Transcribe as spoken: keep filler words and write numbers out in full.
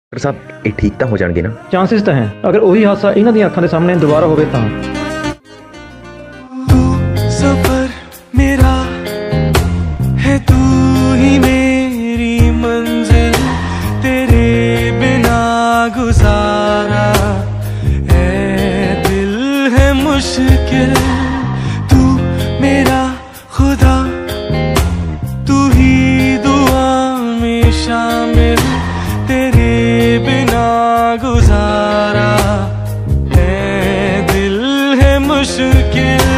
Doctor ਸਾਹਿਬ ਇਹ ਠੀਕ ਤਾਂ ਹੋ ਜਾਣਗੇ ਨਾ? ਚਾਂਸਿਸ ਤਾਂ ਹੈ, ਅਗਰ ਉਹੀ ਹਾਦਸਾ ਇਹਨਾਂ ਦੀਆਂ ਅੱਖਾਂ ਦੇ ਸਾਹਮਣੇ ਦੁਬਾਰਾ ਹੋਵੇ ਤਾਂ। तू सफर मेरा है, तू ही मेरी मंजिल, तेरे बिना गुजारा है दिल है मुश्किल। तू मेरा खुदा, तू ही दुआ में शामिल, तेरे बिना गुजारा है दिल है मुश्किल।